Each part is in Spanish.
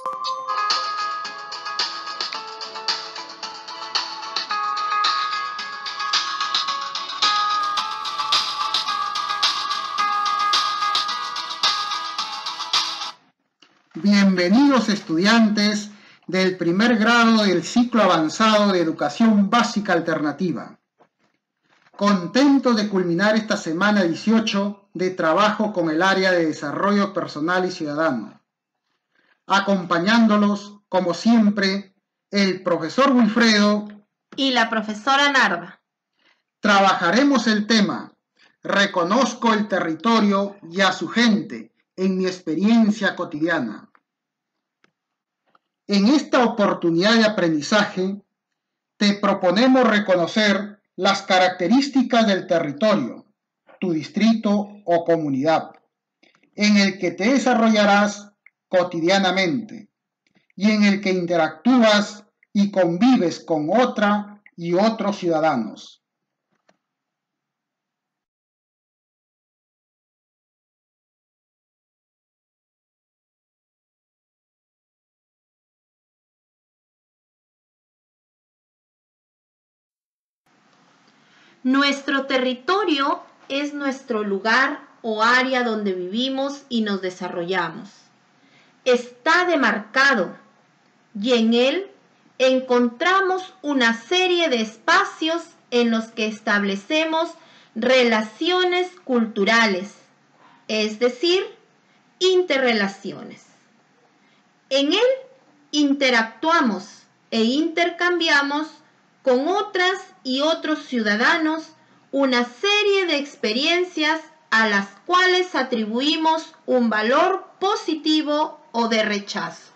Bienvenidos estudiantes del primer grado del ciclo avanzado de educación básica alternativa. Contento de culminar esta semana 18 de trabajo con el área de desarrollo personal y ciudadano. Acompañándolos, como siempre, el profesor Wilfredo y la profesora Narda. Trabajaremos el tema "Reconozco el territorio y a su gente en mi experiencia cotidiana". En esta oportunidad de aprendizaje, te proponemos reconocer las características del territorio, tu distrito o comunidad, en el que te desarrollarás cotidianamente y en el que interactúas y convives con otra y otros ciudadanos. Nuestro territorio es nuestro lugar o área donde vivimos y nos desarrollamos. Está demarcado y en él encontramos una serie de espacios en los que establecemos relaciones culturales, es decir, interrelaciones. En él interactuamos e intercambiamos con otras y otros ciudadanos una serie de experiencias a las cuales atribuimos un valor positivo o de rechazo.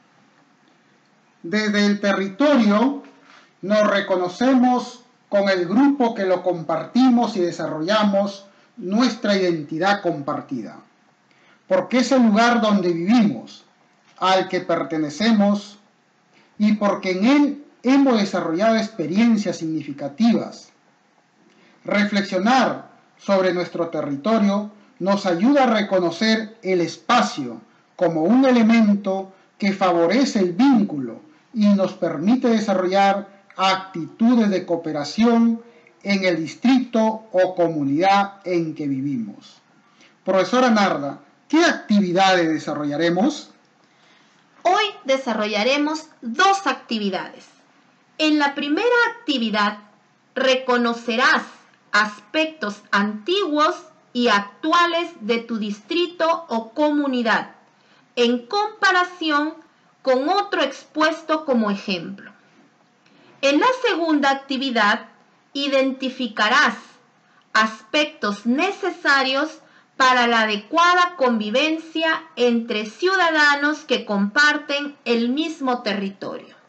Desde el territorio nos reconocemos con el grupo que lo compartimos y desarrollamos nuestra identidad compartida, porque es el lugar donde vivimos, al que pertenecemos y porque en él hemos desarrollado experiencias significativas. Reflexionar sobre nuestro territorio nos ayuda a reconocer el espacio como un elemento que favorece el vínculo y nos permite desarrollar actitudes de cooperación en el distrito o comunidad en que vivimos. Profesora Narda, ¿qué actividades desarrollaremos? Hoy desarrollaremos dos actividades. En la primera actividad reconocerás aspectos antiguos y actuales de tu distrito o comunidad en comparación con otro expuesto como ejemplo. En la segunda actividad identificarás aspectos necesarios para la adecuada convivencia entre ciudadanos que comparten el mismo territorio.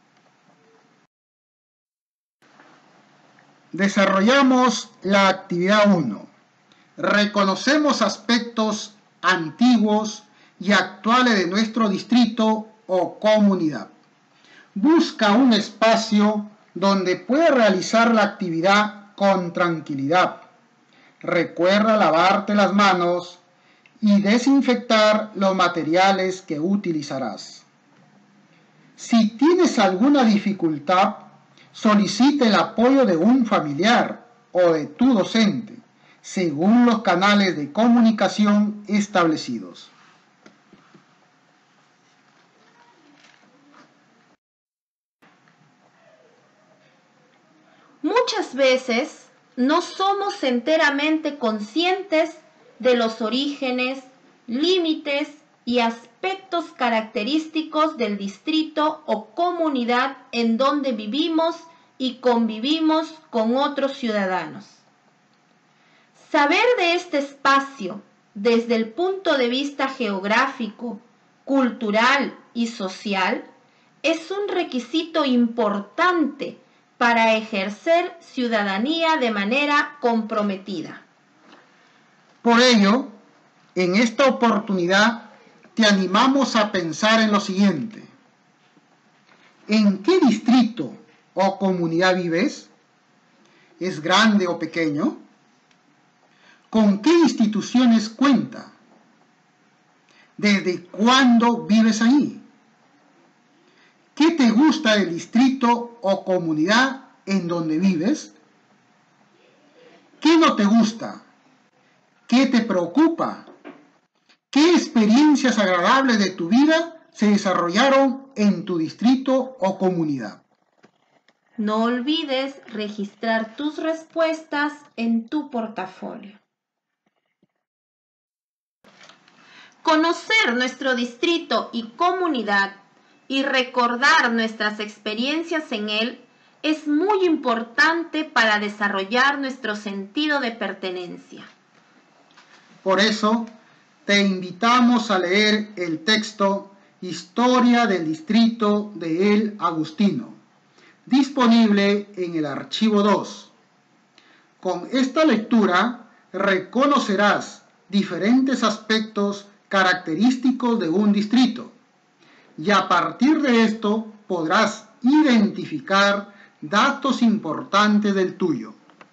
Desarrollamos la actividad 1. Reconocemos aspectos antiguos y actuales de nuestro distrito o comunidad. Busca un espacio donde puedas realizar la actividad con tranquilidad. Recuerda lavarte las manos y desinfectar los materiales que utilizarás. Si tienes alguna dificultad, solicita el apoyo de un familiar o de tu docente, según los canales de comunicación establecidos. Muchas veces no somos enteramente conscientes de los orígenes, límites y aspectos característicos del distrito o comunidad en donde vivimos y convivimos con otros ciudadanos. Saber de este espacio desde el punto de vista geográfico, cultural y social es un requisito importante para ejercer ciudadanía de manera comprometida. Por ello, en esta oportunidad te animamos a pensar en lo siguiente. ¿En qué distrito o comunidad vives? ¿Es grande o pequeño? ¿Con qué instituciones cuenta? ¿Desde cuándo vives ahí? gusta del distrito o comunidad en donde vives? ¿Qué no te gusta? ¿Qué te preocupa? ¿Qué experiencias agradables de tu vida se desarrollaron en tu distrito o comunidad? No olvides registrar tus respuestas en tu portafolio. Conocer nuestro distrito y comunidad y recordar nuestras experiencias en él es muy importante para desarrollar nuestro sentido de pertenencia. Por eso, te invitamos a leer el texto Historia del Distrito de El Agustino, disponible en el archivo 2. Con esta lectura reconocerás diferentes aspectos característicos de un distrito y a partir de esto podrás identificar datos importantes del tuyo.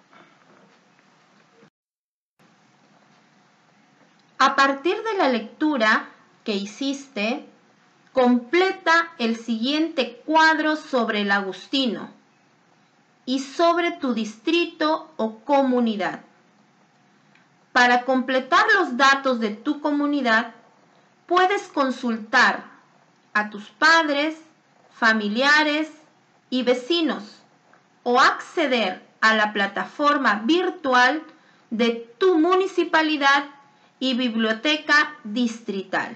A partir de la lectura que hiciste, completa el siguiente cuadro sobre el Agustino y sobre tu distrito o comunidad. Para completar los datos de tu comunidad, puedes consultar a tus padres, familiares y vecinos o acceder a la plataforma virtual de tu municipalidad y biblioteca distrital.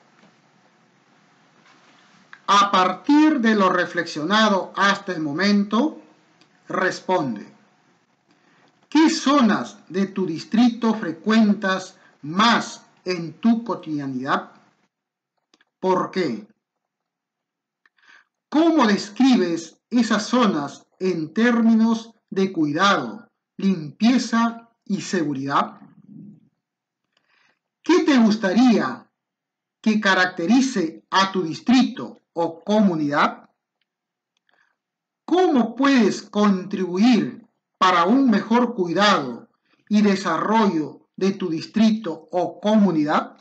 A partir de lo reflexionado hasta el momento, responde: ¿qué zonas de tu distrito frecuentas más en tu cotidianidad? ¿Por qué? ¿Cómo describes esas zonas en términos de cuidado, limpieza y seguridad? ¿Qué te gustaría que caracterice a tu distrito o comunidad? ¿Cómo puedes contribuir para un mejor cuidado y desarrollo de tu distrito o comunidad?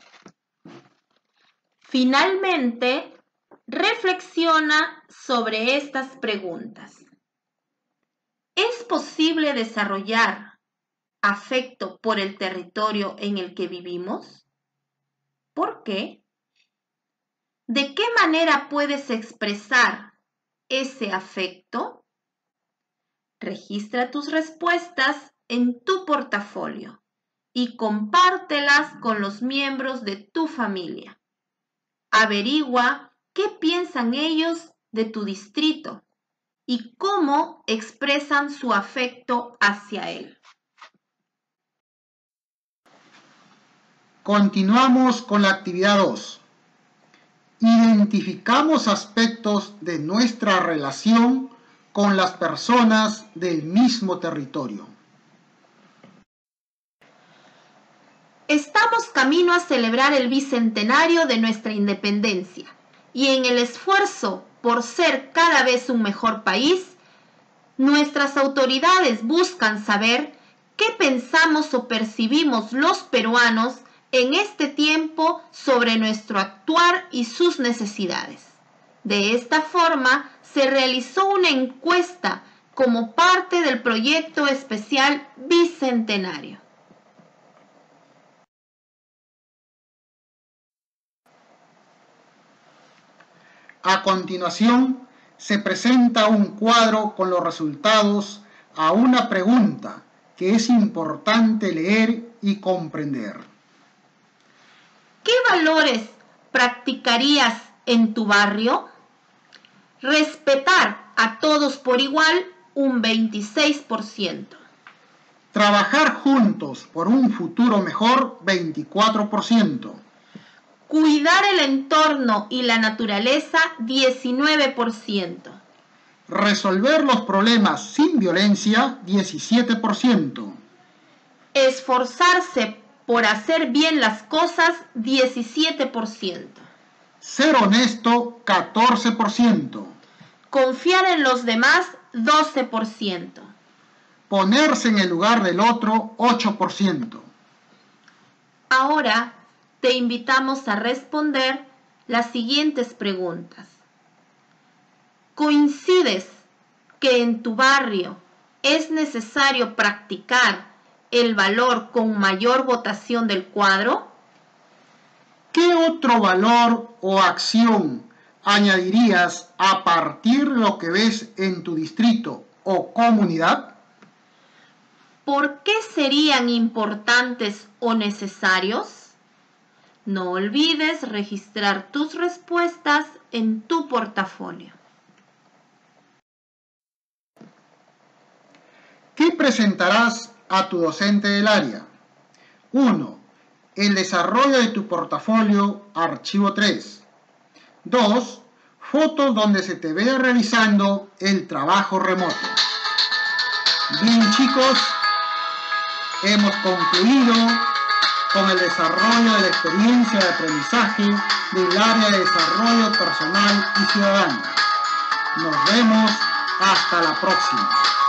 Finalmente, reflexiona sobre estas preguntas. ¿Es posible desarrollar afecto por el territorio en el que vivimos? ¿Por qué? ¿De qué manera puedes expresar ese afecto? Registra tus respuestas en tu portafolio y compártelas con los miembros de tu familia. Averigua qué piensan ellos de tu distrito y cómo expresan su afecto hacia él. Continuamos con la actividad 2. Identificamos aspectos de nuestra relación con las personas del mismo territorio. Estamos camino a celebrar el bicentenario de nuestra independencia y en el esfuerzo por ser cada vez un mejor país, nuestras autoridades buscan saber qué pensamos o percibimos los peruanos en este tiempo sobre nuestro actuar y sus necesidades. De esta forma, se realizó una encuesta como parte del proyecto especial bicentenario. A continuación, se presenta un cuadro con los resultados a una pregunta que es importante leer y comprender. ¿Qué valores practicarías en tu barrio? Respetar a todos por igual, un 26%. Trabajar juntos por un futuro mejor, 24%. Cuidar el entorno y la naturaleza, 19%. Resolver los problemas sin violencia, 17%. Esforzarse por hacer bien las cosas, 17%. Ser honesto, 14%. Confiar en los demás, 12%. Ponerse en el lugar del otro, 8%. Ahora te invitamos a responder las siguientes preguntas. ¿Coincides que en tu barrio es necesario practicar el valor con mayor votación del cuadro? ¿Qué otro valor o acción añadirías a partir de lo que ves en tu distrito o comunidad? ¿Por qué serían importantes o necesarios? No olvides registrar tus respuestas en tu portafolio. ¿Qué presentarás a tu docente del área? 1. El desarrollo de tu portafolio, archivo 3. 2. Fotos donde se te vea realizando el trabajo remoto. Bien, chicos, hemos concluido con el desarrollo de la experiencia de aprendizaje del área de desarrollo personal y ciudadano. Nos vemos hasta la próxima.